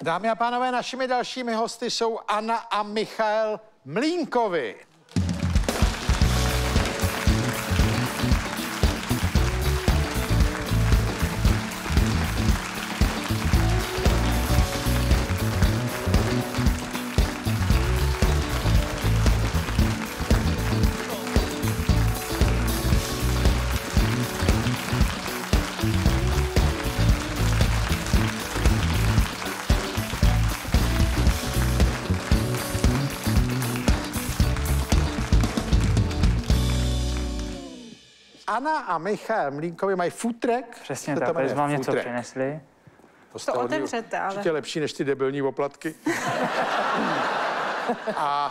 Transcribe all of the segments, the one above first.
Dámy a pánové, našimi dalšími hosty jsou Anna a Michael Mlínkovi. Anna a Michael Mlínkovi mají food truck. Přesně tak, takže vám něco přinesli. To otevřete, ale... Určitě lepší než ty debilní oplatky. A...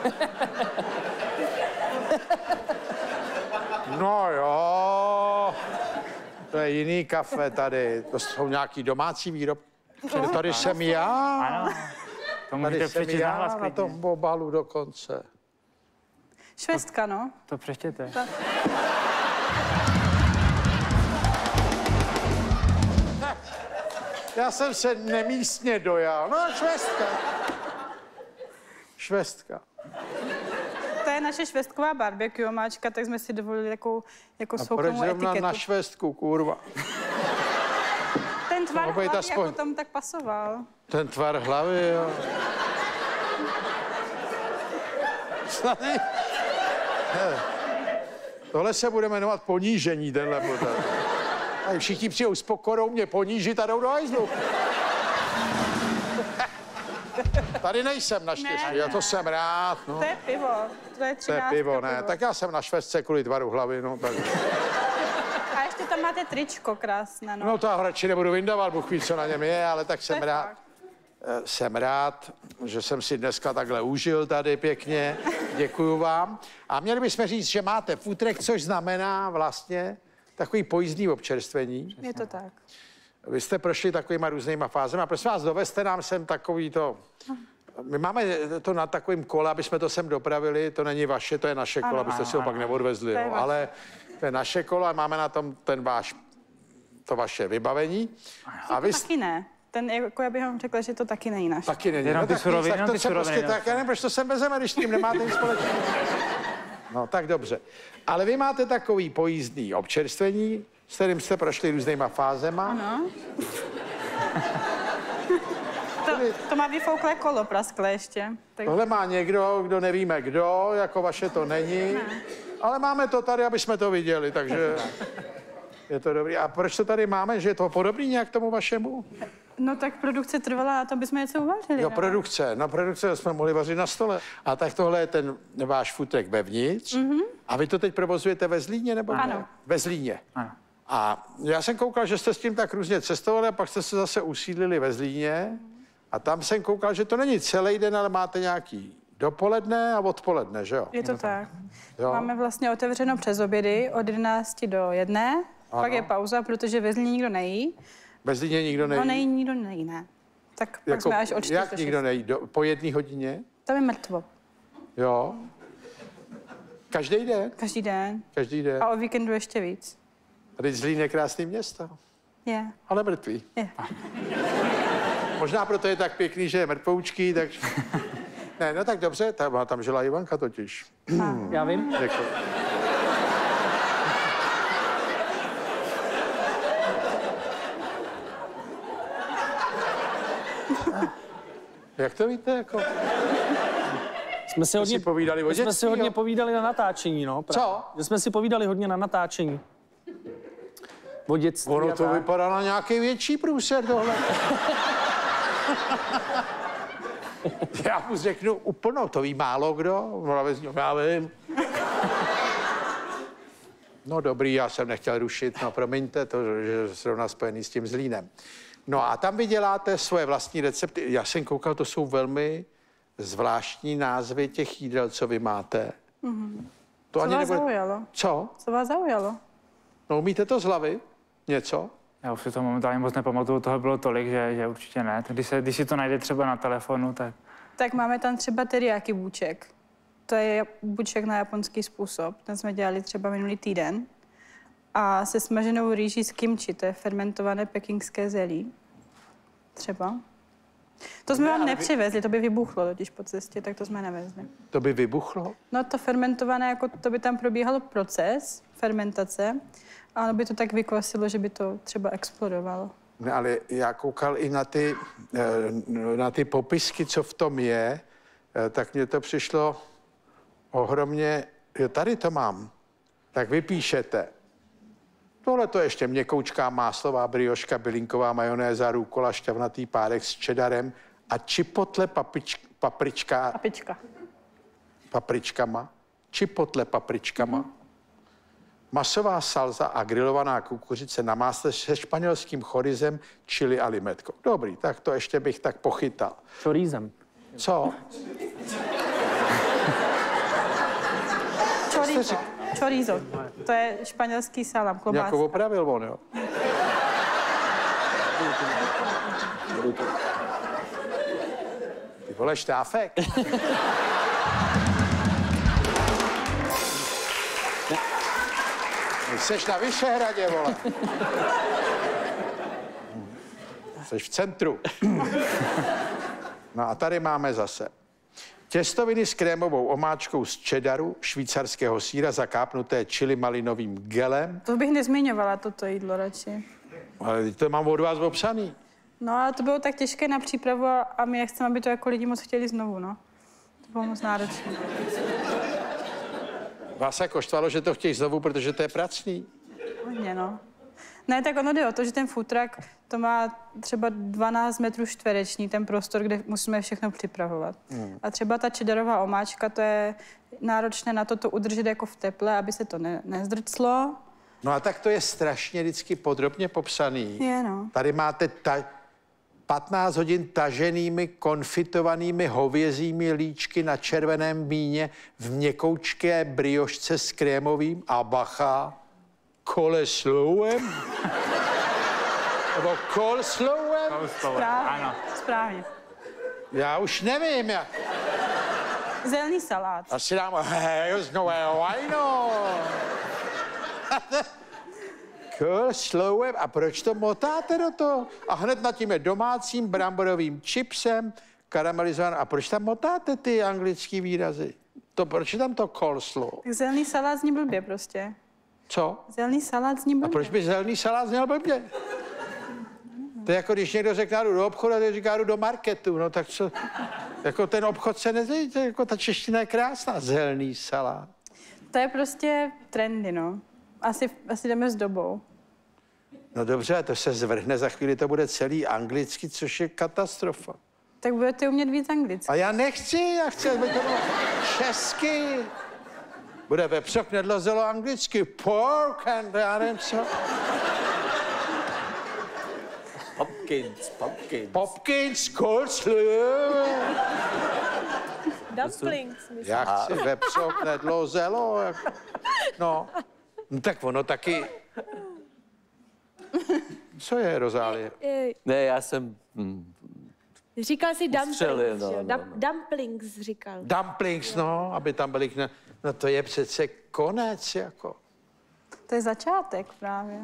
No jo, to je jiný kafe tady. To jsou nějaký domácí výrob. Tady jsem já. Ano, to můžete Tady jsem přečíst na hlas já na klidně. tom obalu dokonce. Švestka, no. To přečtěte. Já jsem se nemístně dojal. No, švestka. Švestka. To je naše švestková barbecue máčka, tak jsme si dovolili takovou jako soukromou etiketu. Na švestku, kurva? Ten tvar hlavy aspoň... jako tam tak pasoval. Ten tvar hlavy, jo. Tohle se bude jmenovat ponížení, tenhle pořad. A všichni přijou s pokorou mě ponížit a jdou do hajzlu. Tady nejsem naštěstí, já to jsem rád. No. To je pivo, to je 13. To je pivo, ne. Tak já jsem na švestce kvůli tvaru hlavy, no. Tak. A ještě tam máte tričko krásné, no. No to radši nebudu vyndavat, Bůh ví, co na něm je, ale tak jsem rád. Jsem rád, že jsem si dneska takhle užil tady pěkně. Děkuju vám. A měli bychom říct, že máte food truck, což znamená vlastně takový pojízdný občerstvení. Je to tak. Vy jste prošli takovýma různýma fázemi. A prosím vás, dovezte nám sem takový to... My máme to na takovým kole, aby jsme to sem dopravili. To není vaše, to je naše kolo, abyste si ho pak neodvezli. Jo. Ale to je naše kolo a máme na tom to vaše vybavení. A vy... Taky ne. Ten, jako já bych vám řekla, že to taky není naše. Taky není. Jenom no, ty tak suroviny, tak jenom to ty se suroviny. prostě tak, já nevím, proč to sem vezeme, když s tím nemáte nic společného. No, tak dobře. Ale vy máte takový pojízdný občerstvení, s kterým jste prošli různýma fázema. Ano. To má vyfouklé kolo praskle ještě. Tak... Tohle má někdo, kdo nevíme kdo, jako vaše to není. Ne. Ale máme to tady, aby jsme to viděli, takže je to dobrý. A proč to tady máme, že je to podobný nějak tomu vašemu? No tak produkce trvala a to bychom něco uvařili. Jo, produkce. Na produkce jsme mohli vařit na stole. A tak tohle je ten váš food truck vevnitř. Mm-hmm. A vy to teď provozujete ve Zlíně, nebo ne? Ano. Ve Zlíně. Ano. A já jsem koukal, že jste s tím tak různě cestovali a pak jste se zase usídlili ve Zlíně. A tam jsem koukal, že to není celý den, ale máte nějaký dopoledne a odpoledne, že jo? Je to tak. Jo. Máme vlastně otevřeno přes obědy od 11 do 1. Ano. Pak je pauza, protože ve Zlíně nikdo nejí. Ve Zlíně nikdo nejí? No nejí, nikdo nejí, ne. Tak pak jako, jsme až od 4 jak nikdo nejí? Po 1 hodině? Tam je mrtvo. Jo. Každý den? Každý den. Každý den. A o víkendu ještě víc. A teď Zlín je krásný město. Je. Ale mrtvý. Je. Možná proto je tak pěkný, že je mrtvoučký, tak... Ne, no tak dobře, tam žila Ivanka totiž. Já vím. Děkuji. Jak to víte, jako? Jsme si hodně povídali o jsme si dětství, hodně jo? povídali na natáčení, no. Právě. Co? Že jsme si povídali hodně na natáčení. O dětství. Ono a to tak. vypadá na nějaký větší průser tohle. Já mu řeknu úplnou, to ví málo kdo, já vím. No dobrý, já jsem nechtěl rušit, no promiňte to, že zrovna spojený s tím Zlínem. No a tam vy děláte svoje vlastní recepty. Já jsem koukal, to jsou velmi zvláštní názvy těch jídel, co vy máte. Mm-hmm. To Co ani vás zaujalo? Co? Co vás zaujalo? No umíte to z hlavy? Něco? Já už si to momentálně moc nepamatuju, toho bylo tolik, že určitě ne. Když si to najde třeba na telefonu, tak... Tak máme tam třeba teriyaki bůček. To je bůček na japonský způsob. Ten jsme dělali třeba minulý týden. A se smaženou rýží s kimchi, to je fermentované pekingské zelí. Třeba. To jsme vám nepřivezli, to by vybuchlo totiž po cestě, tak to jsme nevezli. To by vybuchlo? No to fermentované, jako to by tam probíhal proces fermentace, a ono by to tak vykvasilo, že by to třeba explodovalo. Ne, ale já koukal i na ty popisky, co v tom je, tak mně to přišlo ohromně, jo, tady to mám, tak vypíšete. Tohle to ještě měkoučká máslová brioška, bylinková majonéza, rúkola, šťavnatý párek s čedarem a čipotle papričkama, čipotle papričkama, masová salza a grilovaná kukuřice na másle se španělským chorizem, chili a limetkou. Dobrý, tak to ještě bych tak pochytal. Chorizem. Co? Chorizo. To je španělský salám, klobáska. Jako opravil on, jo? Ty vole, štáfek. Jseš na Vyšehradě, vole. Jseš v centru. No a tady máme zase těstoviny s krémovou omáčkou z čedaru, švýcarského sýra, zakápnuté chili malinovým gelem. To bych nezmiňovala, toto jídlo radši. Ale to mám od vás obsaný. No a to bylo tak těžké na přípravu a my chceme, aby to jako lidi moc chtěli znovu, no. To bylo moc náročné. Vás jako štvalo, že to chtějí znovu, protože to je pracný. Hodně, no. Ne, tak ono jde o to, že ten food truck, to má třeba 12 metrů čtvereční, ten prostor, kde musíme všechno připravovat. A třeba ta cheddarová omáčka, to je náročné na to udržet jako v teple, aby se to nezdrclo. No a tak to je strašně vždycky podrobně popsaný. Je, no. Tady máte 15 hodin taženými, konfitovanými hovězími líčky na červeném víně v měkoučké briošce s krémovým a bacha, koleslowem? Nebo coleslowem? Ano. Správně. Já už nevím, jak. Zelený salát. Asi dám hejznové vajno. Coleslowem. A proč to motáte do toho? A hned nad tím je domácím bramborovým chipsem, karamelizovaný. A proč tam motáte ty anglický výrazy? Proč je tam to coleslaw? Tak zelený salát zní blbě prostě. Co? Zelený salát zní blbě. A proč by zelený salát zněl blbě? To je jako když někdo řekne, jdu do obchodu, a teď říká, jdu do marketu. No tak co? Jako ten obchod se nezví, jako ta čeština je krásná. Zelený salát. To je prostě trendy, no. Asi jdeme s dobou. No dobře, to se zvrhne, za chvíli to bude celý anglicky, což je katastrofa. Tak budete umět víc anglicky. A já nechci, já chci, aby to bylo česky. Bude vepřok nedlozelo anglicky. Pork and já nevím co. Pumpkins. Popkins, coleslaw. Dumplings, myslím. Já chci vepřok nedlozelo. No. No tak ono taky... Co je, Rozálie? Ne, já jsem... Říkal jsi dumplings, Střelil, no, jo? no. Dumplings říkal. Dumplings, no, aby tam byly... No to je přece konec, jako. To je začátek právě.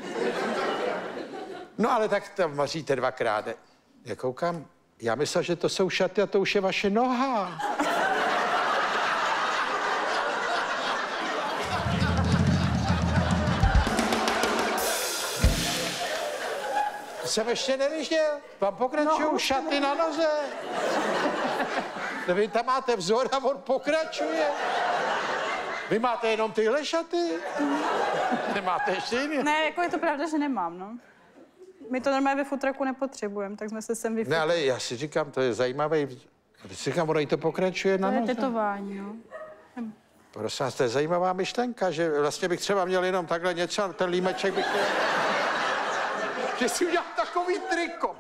No ale tak tam vaříte dvakrát. Já koukám, já myslel, že to jsou šaty a to už je vaše noha. Jsem ještě neviděl. Vám pokračují šaty na noze. Vy tam máte vzor a on pokračuje. Vy máte jenom tyhle šaty? Nemáte ještě jiný? Ne, jako je to pravda, že nemám, no. My to normálně ve food trucku nepotřebujeme, tak jsme se sem vyfotili. Ne, ale já si říkám, to je zajímavé. Já si říkám, ono i to pokračuje na To je noze. tetování, no. Prosím vás, to je zajímavá myšlenka, že vlastně bych třeba měl jenom takhle něco, a ten límeček bych měl... že si udělám takový triko.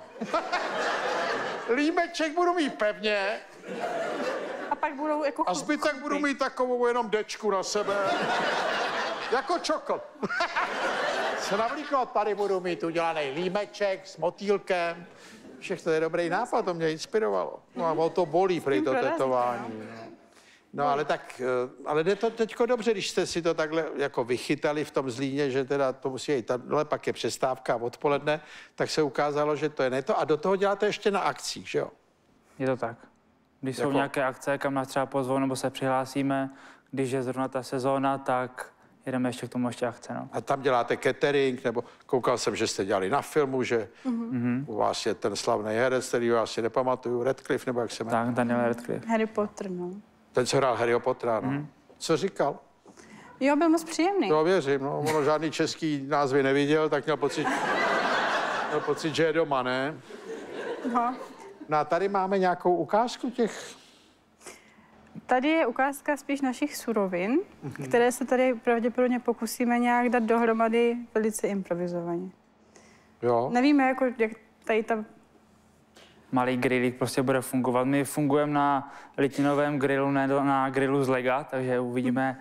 Límeček budu mít pevně A pak budou jako... a zbytek budu mít takovou jenom dečku na sebe. Jako čokl. Se navlíklo, tady budu mít udělaný límeček s motýlkem. Všechno je dobrý nápad, to mě inspirovalo. No a o to bolí prý to tetování. No ale tak, ale jde to teďko dobře, když jste si to takhle jako vychytali v tom Zlíně, že teda to musí jít tahle, pak je přestávka odpoledne, tak se ukázalo, že to je ne to. A do toho děláte ještě na akcích, že jo? Je to tak. Když jsou Jako- nějaké akce, kam nás třeba pozvou nebo se přihlásíme, když je zrovna ta sezóna, tak jedeme ještě k tomu ještě akce. No. A tam děláte catering, nebo koukal jsem, že jste dělali na filmu, že u vás je ten slavný herec, který vás si nepamatuju, Radcliffe, nebo jak se jmenuje. Tak, Daniel Radcliffe. Harry Potter, no. Ten, co hrál Harryho Pottera, no. Co říkal? Jo, byl moc příjemný. To věřím, no. Ono žádný český názvy neviděl, tak měl pocit, že je doma, ne? No. No a tady máme nějakou ukázku těch... Tady je ukázka spíš našich surovin, které se tady pravděpodobně pokusíme nějak dát dohromady velice improvizovaně. Jo. Nevíme, jako, jak tady ta... Malý grillík prostě bude fungovat. My fungujeme na litinovém grilu, ne na grilu z lega, takže uvidíme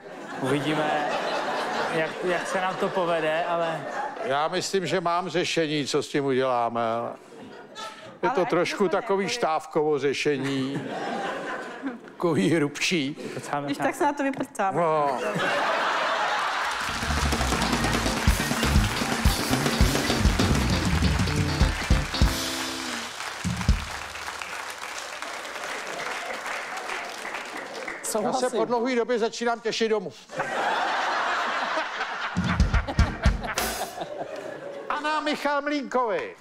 jak se nám to povede, ale... Já myslím, že mám řešení, co s tím uděláme. Je to ať trošku to takový nebude. štávkovo řešení. Takový hrubší. Když tak se na to vyprcáme. No. Já se po dlouhé době začínám těšit domů. Anna Michal Mlínkovi.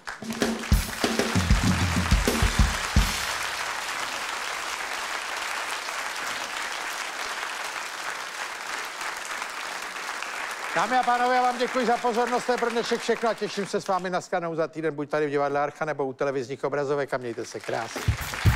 Dámy a pánové, já vám děkuji za pozornost, to je pro dnešek všechno a těším se s vámi na shledanou za týden, buď tady v divadle Archa nebo u televizních obrazovek a mějte se krásně.